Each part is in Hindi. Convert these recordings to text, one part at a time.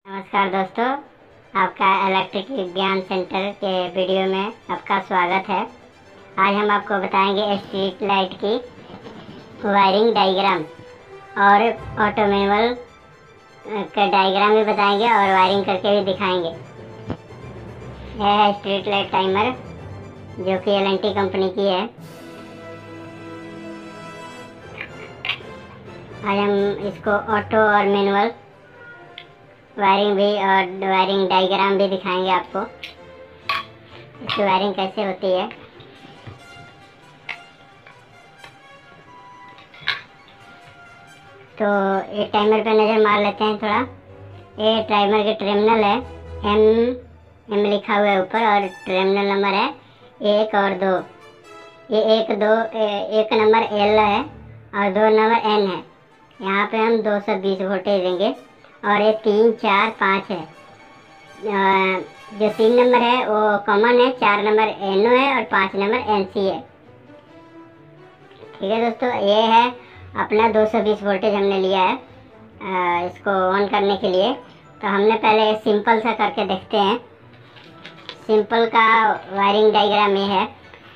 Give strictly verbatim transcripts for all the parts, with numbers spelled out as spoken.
नमस्कार दोस्तों, आपका इलेक्ट्रिक विज्ञान सेंटर के वीडियो में आपका स्वागत है। आज हम आपको बताएंगे स्ट्रीट लाइट की वायरिंग डायग्राम और ऑटो मैनुअल का डायग्राम भी बताएंगे और वायरिंग करके भी दिखाएंगे। यह है स्ट्रीट लाइट टाइमर जो कि एल एन टी कंपनी की है। आज हम इसको ऑटो और मैनुअल वायरिंग भी और वायरिंग डायग्राम भी दिखाएंगे आपको, इसकी वायरिंग कैसे होती है। तो ये टाइमर पे नज़र मार लेते हैं थोड़ा। ये टाइमर के टर्मिनल है, एम एम लिखा हुआ है ऊपर और टर्मिनल नंबर है एक और दो। ये एक दो ए, एक नंबर एल है और दो नंबर एन है। यहाँ पे हम दो सौ बीस वोल्टेज देंगे और ये तीन चार पाँच है। जो तीन नंबर है वो कॉमन है, चार नंबर एन ओ है और पाँच नंबर एन सी है। ठीक है दोस्तों, ये है अपना दो सौ बीस वोल्टेज हमने लिया है आ, इसको ऑन करने के लिए। तो हमने पहले सिंपल सा करके देखते हैं। सिंपल का वायरिंग डायग्राम ये है।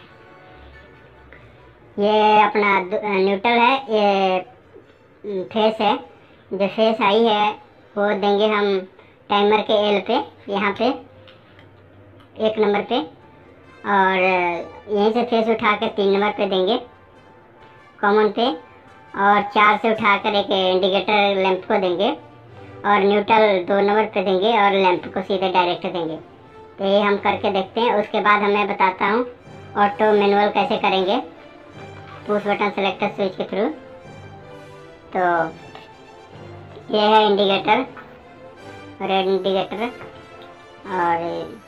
ये अपना न्यूट्रल है, ये फेस है। जो फेस आई है वो देंगे हम टाइमर के एल पे, यहाँ पे एक नंबर पे, और यहीं से फेस उठा कर तीन नंबर पे देंगे कॉमन पे, और चार से उठाकर एक इंडिकेटर लैंप को देंगे और न्यूट्रल दो नंबर पे देंगे और लैंप को सीधे डायरेक्ट देंगे। तो ये हम करके देखते हैं। उसके बाद मैं बताता हूँ ऑटो मैनुअल कैसे करेंगे पुश बटन सेलेक्टर स्विच के थ्रू। तो ये है इंडिकेटर, रेड इंडिकेटर, और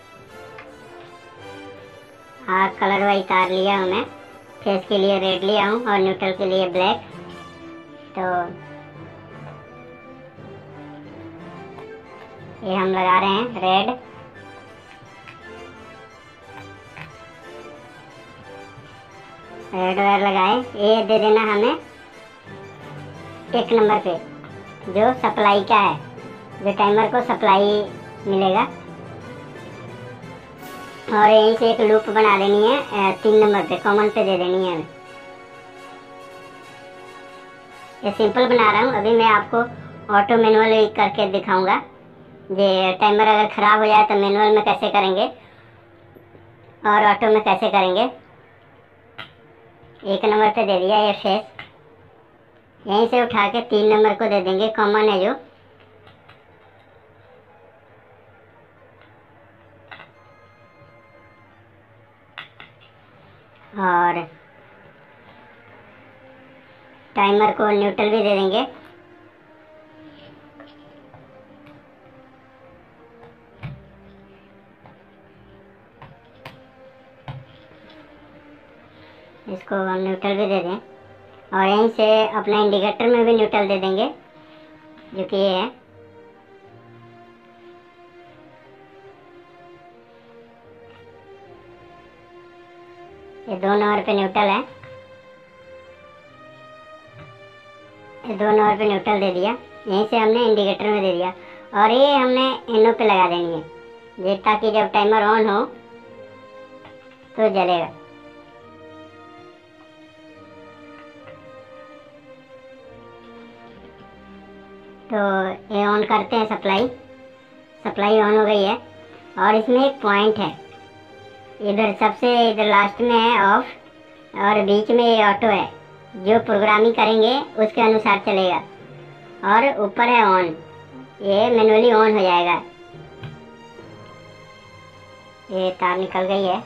हाँ कलर वाइज तार लिया हूँ मैं। फेस के लिए रेड लिया हूँ और न्यूट्रल के लिए ब्लैक। तो ये हम लगा रहे हैं रेड। रेड वायर लगाए। ये दे देना हमें एक नंबर पे जो सप्लाई का है, जो टाइमर को सप्लाई मिलेगा, और यहीं से एक लूप बना देनी है तीन नंबर पे, कॉमन पे दे देनी है हमें। ये सिंपल बना रहा हूँ, अभी मैं आपको ऑटो मैनुअल करके दिखाऊंगा। ये टाइमर अगर ख़राब हो जाए तो मैनुअल में कैसे करेंगे और ऑटो में कैसे करेंगे। एक नंबर पे दे दिया ये फेस, यहीं से उठा के तीन नंबर को दे देंगे, कॉमन है जो। और टाइमर को न्यूट्रल भी दे देंगे। इसको हम न्यूट्रल भी दे दें और यहीं से अपना इंडिकेटर में भी न्यूट्रल दे देंगे, जो कि ये है। ये दो नंबर पे न्यूट्रल है, ये दो नंबर पे न्यूट्रल दे दिया। यहीं से हमने इंडिकेटर में दे दिया और ये हमने एनओ पे लगा देनी है, ये ताकि जब टाइमर ऑन हो तो जलेगा। तो ये ऑन करते हैं। सप्लाई सप्लाई ऑन हो गई है और इसमें एक पॉइंट है, इधर सबसे इधर लास्ट में है ऑफ और बीच में ये ऑटो है। जो प्रोग्रामिंग करेंगे उसके अनुसार चलेगा, और ऊपर है ऑन, ये मैनुअली ऑन हो जाएगा। ये तार निकल गई है।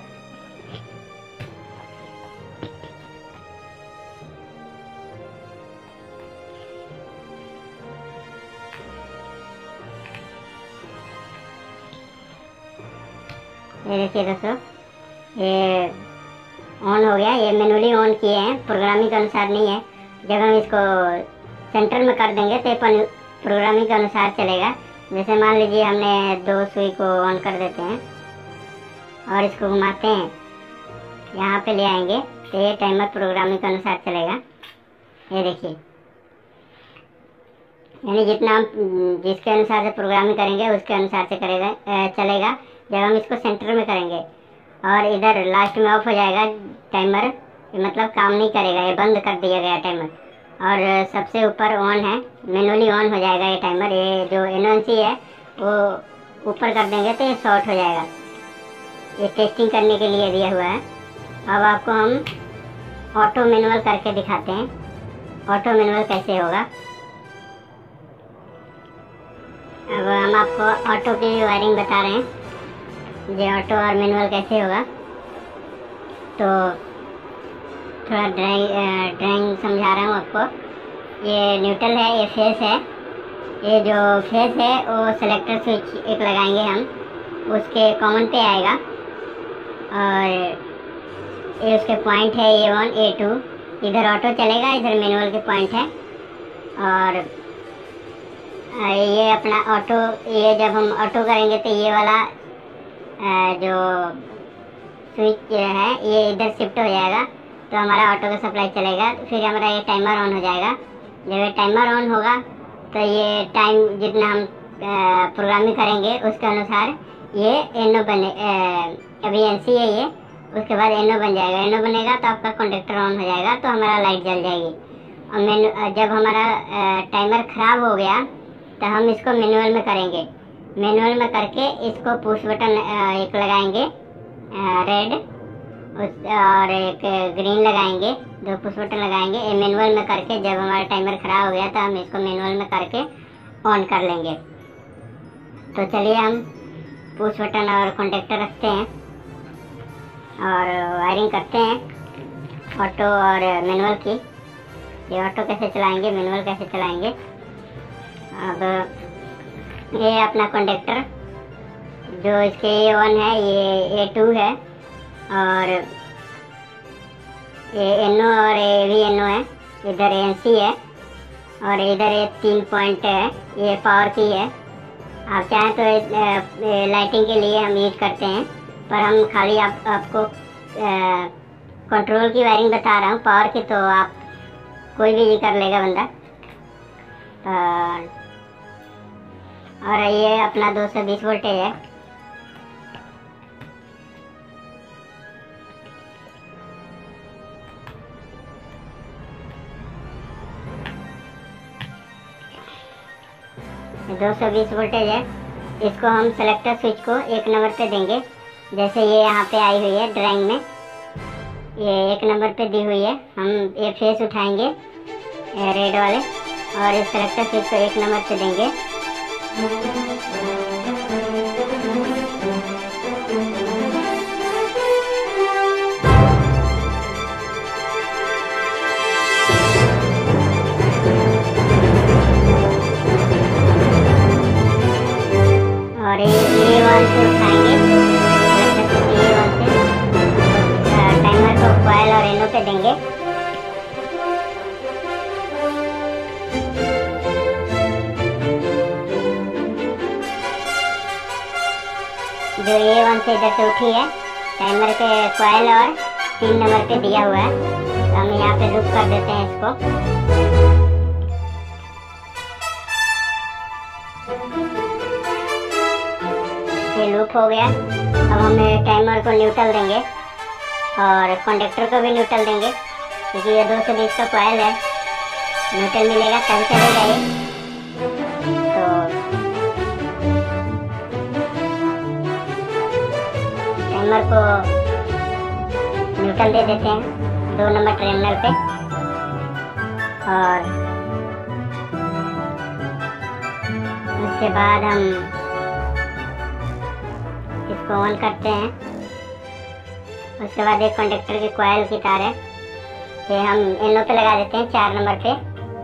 ये देखिए दोस्तों, ये ऑन हो गया। ये मैनुअली ऑन किए हैं, प्रोग्रामिंग के अनुसार नहीं है। जब हम इसको सेंटर में कर देंगे तो प्रोग्रामिंग के अनुसार चलेगा। जैसे मान लीजिए हमने दो सुई को ऑन कर देते हैं और इसको घुमाते हैं, यहाँ पे ले आएंगे तो ये टाइमर प्रोग्रामिंग के अनुसार चलेगा। ये देखिए यानी जितना हम जिसके अनुसार से प्रोग्रामिंग करेंगे उसके अनुसार से करेगा चलेगा। जब हम इसको सेंटर में करेंगे और इधर लास्ट में ऑफ हो जाएगा टाइमर, मतलब काम नहीं करेगा, ये बंद कर दिया गया टाइमर। और सबसे ऊपर ऑन है, मैनुअली ऑन हो जाएगा ये टाइमर। ये जो एन वन सी है वो ऊपर कर देंगे तो ये शॉर्ट हो जाएगा। ये टेस्टिंग करने के लिए दिया हुआ है। अब आपको हम ऑटो मैनुअल करके दिखाते हैं, ऑटो मैनुअल कैसे होगा। अब हम आपको ऑटो की वायरिंग बता रहे हैं, ये ऑटो और मैनुअल कैसे होगा। तो थोड़ा ड्राइंग ड्राइंग समझा रहा हूँ आपको। ये न्यूट्रल है, ये फेस है। ये जो फेस है वो सेलेक्टर स्विच एक लगाएंगे हम, उसके कॉमन पे आएगा। और ये उसके पॉइंट है ए वन ए टू, इधर ऑटो चलेगा, इधर मैनुअल के पॉइंट है। और ये अपना ऑटो, ये जब हम ऑटो करेंगे तो ये वाला जो स्विच है ये इधर शिफ्ट हो जाएगा, तो हमारा ऑटो का सप्लाई चलेगा। फिर हमारा ये टाइमर ऑन हो जाएगा। जब ये टाइमर ऑन होगा तो ये टाइम जितना हम प्रोग्रामिंग करेंगे उसके अनुसार ये एनो बने, अभी एन सी है ये, उसके बाद एनो बन जाएगा। एनो बनेगा तो आपका कॉन्टेक्टर ऑन हो जाएगा, तो हमारा लाइट जल जाएगी। और मैनु जब हमारा टाइमर ख़राब हो गया तो हम इसको मैनुअल में करेंगे। मैनुअल में करके इसको पुश बटन एक लगाएंगे रेड, उस और एक ग्रीन लगाएंगे, दो पुश बटन लगाएंगे। ये मैनुअल में करके जब हमारा टाइमर ख़राब हो गया तो हम इसको मैनुअल में करके ऑन कर लेंगे। तो चलिए हम पुश बटन और कॉन्टेक्टर रखते हैं और वायरिंग करते हैं ऑटो और मैनुअल की। ये ऑटो कैसे चलाएंगे, मैनुअल कैसे चलाएंगे। अब ये अपना कॉन्टेक्टर जो इसके ए वन है, ये ए टू है, और ये एनो और ए वी एनो है। इधर एन सी है और इधर ये तीन पॉइंट है, ये पावर की है। आप चाहें तो लाइटिंग के लिए हम यूज करते हैं, पर हम खाली आप, आपको कंट्रोल की वायरिंग बता रहा हूँ। पावर की तो आप कोई भी कर लेगा बंदा। और, और ये अपना दो सौ बीस वोल्टेज है। दो सौ बीस वोल्टेज है। इसको हम सेलेक्टर स्विच को एक नंबर पे देंगे, जैसे ये यहाँ पे आई हुई है ड्राइंग में, ये एक नंबर पे दी हुई है। हम ये फेस उठाएंगे रेड वाले और इस सेलेक्टर स्विच को एक नंबर पे देंगे। और ये ए वन से उठाएंगे, ए वन से टाइमर को कॉइल और एनो पे देंगे। जो ए वन से इधर से उठी है, टाइमर के कॉइल और तीन नंबर पे दिया हुआ है, तो हम यहाँ पे लूप कर देते हैं इसको। ये लूप हो गया। अब हम टाइमर को न्यूट्रल देंगे और कॉन्टेक्टर को भी न्यूट्रल देंगे, क्योंकि ये दो सौ बीस का कॉइल है, न्यूट्रल मिलेगा तभी चलेगा ये। तो टाइमर को न्यूट्रल दे देते हैं दो नंबर टर्मिनल पे। और उसके बाद हम इसको ऑन करते हैं। उसके बाद एक कंडक्टर की कॉइल की तार है, ये हम एनो पे लगा देते हैं चार नंबर पे।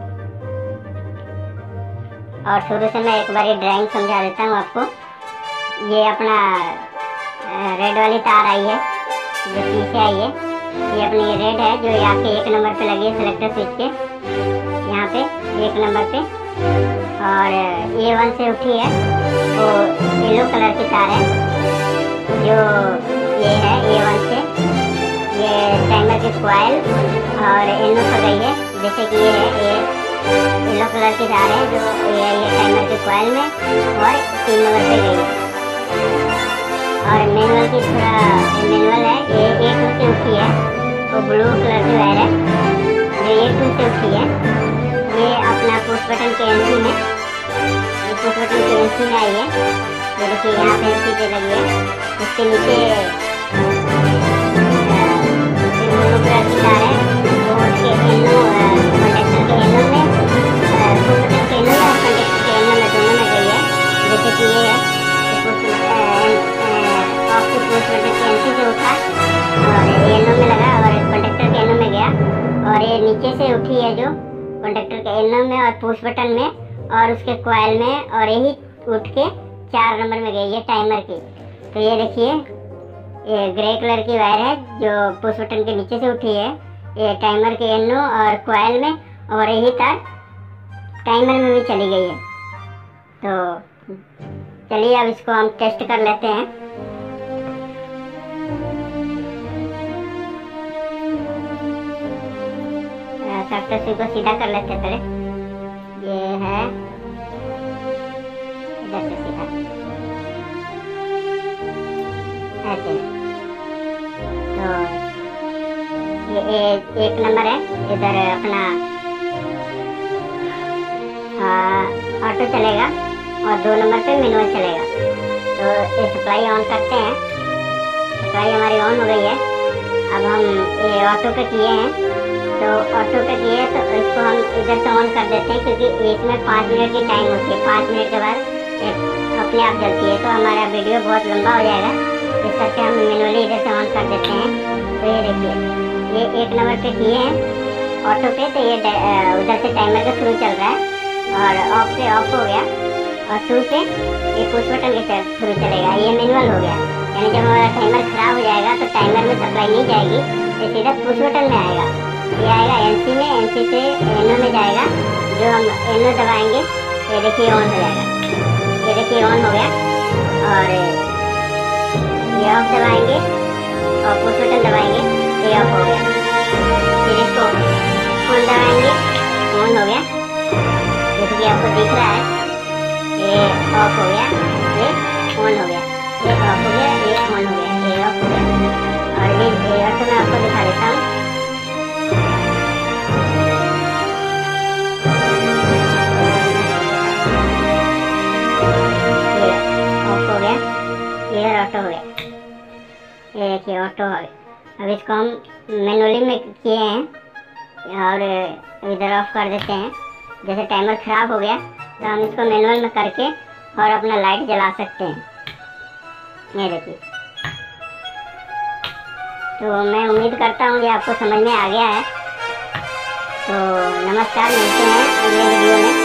और शुरू से मैं एक बार ड्राइंग समझा देता हूँ आपको। ये अपना रेड वाली तार आई है जो पीछे आई है, ये अपनी रेड है जो यहाँ पे एक नंबर पे लगी है सेलेक्टर स्विच के, यहाँ पे एक नंबर पे। और ए वन से उठी है वो येलो कलर की तार है जो ये है ए वन से, ये टाइमर की कॉइल और एनो पर गई है, जैसे कि ये है ये येलो कलर की तार है जो ये ये टाइमर के कॉइल में और तीन नंबर पे गई है। और मैनुअल की थोड़ा मैनुअल है, ये एक टूल से उठी है, वो ब्लू कलर की वायर है जो एक टूल से उठी है। ये अपना पुश बटन के एनसी में ये पुश बटन के एनसी में आई है, जो देखिए यहाँ पे एनसी पे लगी है। उसके नीचे ब्लू कलर की तार है, वो उसके एनो कंडक्टर के एनो में पुश बटन के एनो और कंडक्टर के एनो में दोनों में गई है। जैसे कि ये है पुश बटन के एनसी से उठा और एनो में लगा और कंडक्टर के एनो में गया, और ये नीचे से उठी है जो कंडक्टर के एनो में और पुश बटन में और उसके कॉइल में, और यही उठ के चार नंबर में गई है टाइमर की। तो ये देखिए ये ग्रे कलर की वायर है जो पुश बटन के नीचे से उठी है, ये टाइमर के एनो और कॉइल में, और यही तार टाइमर में भी चली गई है। तो चलिए अब इसको हम टेस्ट कर लेते हैं। सॉफ्टवेयर को सीधा कर लेते हैं पहले। ये है इधर से सीधा ऐसे। तो ये एक, एक नंबर है, इधर अपना ऑटो चलेगा और दो नंबर पे मैनुअल चलेगा। तो ये सप्लाई ऑन करते हैं। सप्लाई हमारी ऑन हो गई है। अब हम ये ऑटो पे किए हैं, तो ऑटो पे किए तो इसको हम इधर से ऑन कर देते हैं, क्योंकि इसमें पाँच मिनट की टाइम होती है। पाँच मिनट के बाद अपने आप जलती है, तो हमारा वीडियो बहुत लंबा हो जाएगा। इस करके हम मैनुअली इधर से ऑन कर देते हैं। तो ये देखिए ये एक नंबर पे किए हैं ऑटो पे, तो ये उधर से टाइमर के थ्रू चल रहा है, और ऑफ पे ऑफ हो गया, और टू पे ये पुश बटन के थ्रू चलेगा। ये मैनुअल हो गया, यानी जब हमारा टाइमर खराब हो जाएगा तो टाइमर में सप्लाई नहीं जाएगी, तो सीधा पुश बटन में आएगा। ये आएगा एनसी में, एनसी से एनो में जाएगा। जो हम एनो दबाएंगे ये देखिए ऑन हो जाएगा। ये देखिए ऑन हो गया, और ये ऑफ दबाएंगे और पुश बटन दबाएंगे, ये ऑफ हो गया। फिर इसको फुल दबाएंगे, ऑन हो गया, जैसे कि आपको दिख रहा है। ये ऑफ हो गया, ये ऑन हो गया, ये ऑफ हो गया, ये ऑन हो गया, ये ऑफ हो गया। और ये ऑटो में आपको दिखा देता हूँ। ये ऑटो हो गया, ये देखिए ऑटो हो गया। अब इसको हम मैनुअली में किए हैं और इधर ऑफ कर देते हैं। जैसे टाइमर खराब हो गया तो हम इसको मैनुअल में करके और अपना लाइट जला सकते हैं। ये देखिए, तो मैं उम्मीद करता हूँ कि आपको समझ में आ गया है। तो नमस्कार, मिलते हैं अगले वीडियो में।